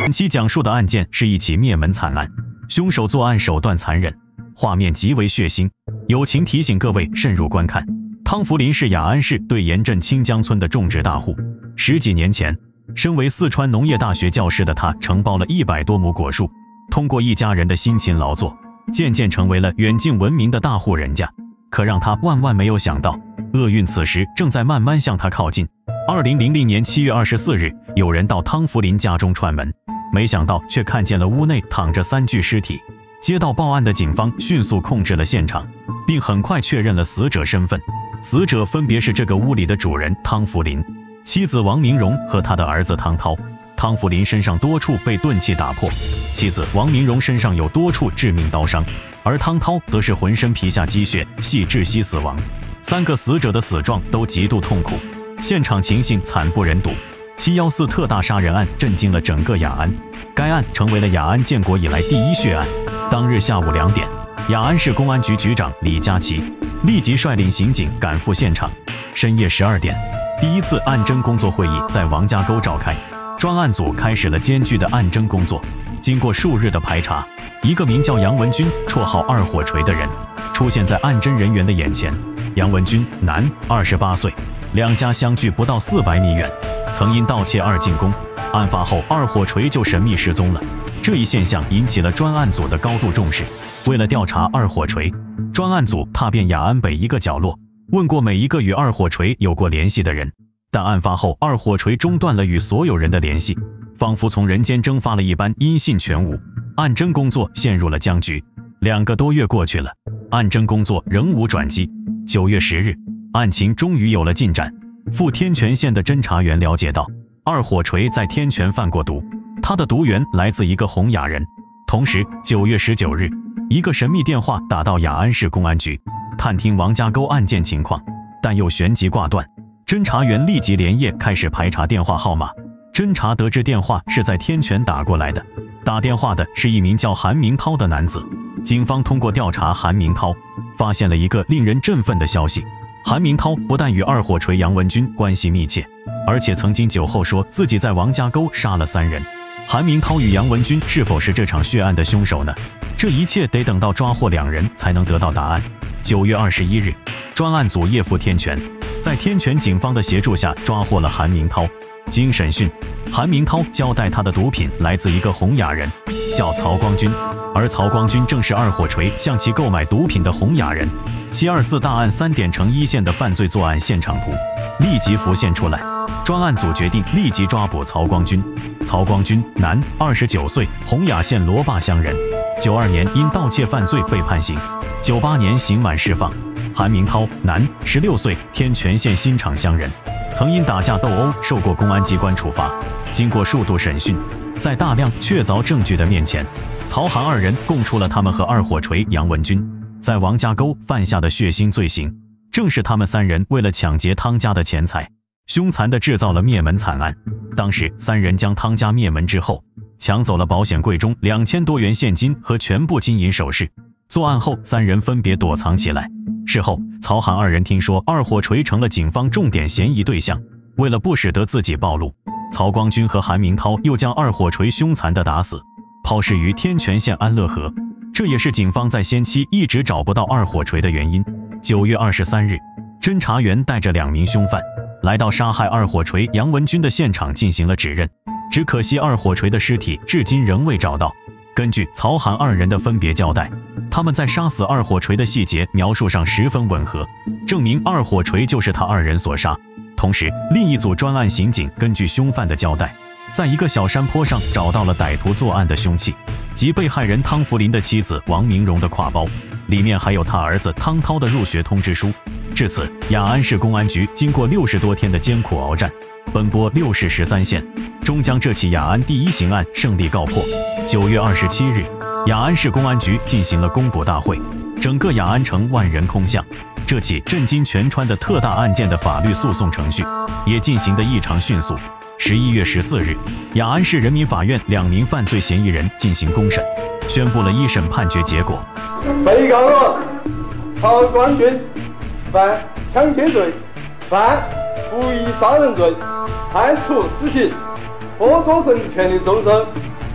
本期讲述的案件是一起灭门惨案，凶手作案手段残忍，画面极为血腥。友情提醒各位慎入观看。汤福林是雅安市对盐镇清江村的种植大户。10几年前，身为四川农业大学教师的他承包了100多亩果树，通过一家人的辛勤劳作，渐渐成为了远近闻名的大户人家。可让他万万没有想到，厄运此时正在慢慢向他靠近。2000年7月24日，有人到汤福林家中串门，没想到却看见了屋内躺着3具尸体。接到报案的警方迅速控制了现场，并很快确认了死者身份。死者分别是这个屋里的主人汤福林、妻子王明荣和他的儿子汤涛。汤福林身上多处被钝器打破，妻子王明荣身上有多处致命刀伤，而汤涛则是浑身皮下积血，系窒息死亡。3个死者的死状都极度痛苦，现场情形惨不忍睹。714特大杀人案震惊了整个雅安，该案成为了雅安建国以来第1血案。当日下午2点，雅安市公安局局长李佳琦立即率领刑警赶赴现场。深夜12点，第一次案侦工作会议在王家沟召开，专案组开始了艰巨的案侦工作。经过数日的排查，一个名叫杨文军，绰号二火锤的人出现在案侦人员的眼前。杨文军，男，28岁，两家相距不到400米远，曾因盗窃2进宫。案发后，二火锤就神秘失踪了。这一现象引起了专案组的高度重视。为了调查二火锤，专案组踏遍雅安北一个角落，问过每一个与二火锤有过联系的人。但案发后，二火锤中断了与所有人的联系，仿佛从人间蒸发了一般，音信全无。案侦工作陷入了僵局。2个多月过去了，案侦工作仍无转机。9月10日，案情终于有了进展。赴天泉县的侦查员了解到，二火锤在天泉贩过毒，他的毒源来自一个洪雅人。同时，9月19日，一个神秘电话打到雅安市公安局，探听王家沟案件情况，但又旋即挂断。侦查员立即连夜开始排查电话号码。侦查得知电话是在天泉打过来的，打电话的是一名叫韩明涛的男子。警方通过调查韩明涛，发现了一个令人振奋的消息：韩明涛不但与二火锤杨文军关系密切，而且曾经酒后说自己在王家沟杀了3人。韩明涛与杨文军是否是这场血案的凶手呢？这一切得等到抓获2人才能得到答案。9月21日，专案组夜赴天泉，在天泉警方的协助下抓获了韩明涛。经审讯，韩明涛交代他的毒品来自一个洪雅人，叫曹光军，而曹光军正是二火锤向其购买毒品的洪雅人。724大案3点成一线的犯罪作案现场图立即浮现出来。专案组决定立即抓捕曹光军。曹光军，男，29岁，洪雅县罗坝乡人，92年因盗窃犯罪被判刑，98年刑满释放。韩明涛，男，16岁，天泉县新场乡人，曾因打架斗殴受过公安机关处罚。经过数度审讯，在大量确凿证据的面前，曹韩2人供出了他们和二火锤杨文军在王家沟犯下的血腥罪行。正是他们3人为了抢劫汤家的钱财，凶残地制造了灭门惨案。当时3人将汤家灭门之后，抢走了保险柜中2000多元现金和全部金银首饰。作案后，3人分别躲藏起来。事后，曹韩2人听说二火锤成了警方重点嫌疑对象，为了不使得自己暴露，曹光军和韩明涛又将二火锤凶残地打死，抛尸于天泉县安乐河。这也是警方在先期一直找不到二火锤的原因。9月23日，侦查员带着2名凶犯来到杀害二火锤杨文军的现场进行了指认，只可惜二火锤的尸体至今仍未找到。根据曹韩2人的分别交代，他们在杀死二火锤的细节描述上十分吻合，证明二火锤就是他2人所杀。同时，另一组专案刑警根据凶犯的交代，在一个小山坡上找到了歹徒作案的凶器，即被害人汤福林的妻子王明荣的挎包，里面还有他儿子汤涛的入学通知书。至此，雅安市公安局经过60多天的艰苦鏖战，奔波6市13县，终将这起雅安第1刑案胜利告破。9月27日，雅安市公安局进行了公布大会，整个雅安城万人空巷。这起震惊全川的特大案件的法律诉讼程序也进行得异常迅速。11月14日，雅安市人民法院2名犯罪嫌疑人进行公审，宣布了一审判决结果。 被告人曹光军犯抢劫罪，犯故意杀人罪，判处死刑，剥夺政治权利终身。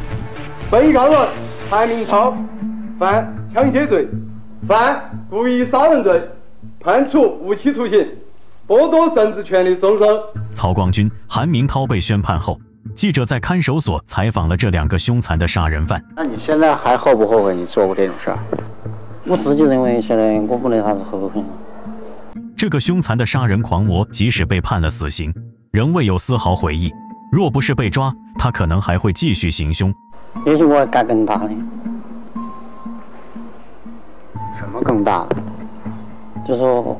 被告人韩明涛犯抢劫罪、犯故意杀人罪，判处无期徒刑，剥夺政治权利终身。 曹光军、韩明涛被宣判后，记者在看守所采访了这2个凶残的杀人犯。 那你现在还后不后悔你做过这种事儿？ 我自己认为现在我没得啥子后悔。 这个凶残的杀人狂魔，即使被判了死刑，仍未有丝毫悔意。若不是被抓，他可能还会继续行凶。 也许我还干更大的。 什么更大的？ 就说，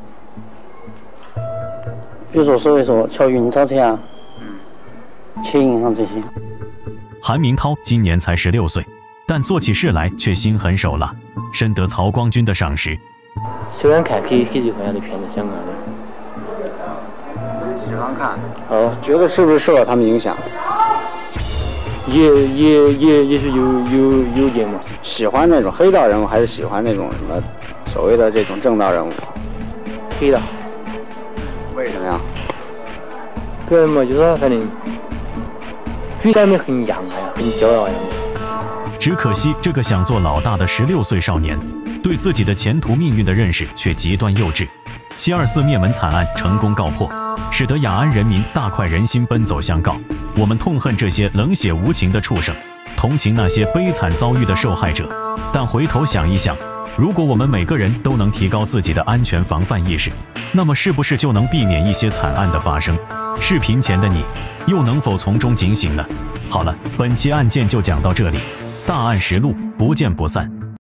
比如说所谓说撬运钞车啊，窃银行这些。 韩明涛今年才16岁，但做起事来却心狠手辣，深得曹光军的赏识。 喜欢看喜剧片的片子，想看的。 喜欢看，觉得是不是受到他们影响？ 也是有点嘛。 喜欢那种黑道人物，还是喜欢那种什么所谓的这种正道人物？ 黑道。 为什么呀？ 个人嘛，就是反正嘴上面很洋啊，很骄傲呀。 只可惜这个想做老大的16岁少年，对自己的前途命运的认识却极端幼稚。724灭门惨案成功告破，使得雅安人民大快人心，奔走相告。我们痛恨这些冷血无情的畜生，同情那些悲惨遭遇的受害者。但回头想一想，如果我们每个人都能提高自己的安全防范意识，那么是不是就能避免一些惨案的发生？视频前的你，又能否从中警醒呢？好了，本期案件就讲到这里，大案实录，不见不散。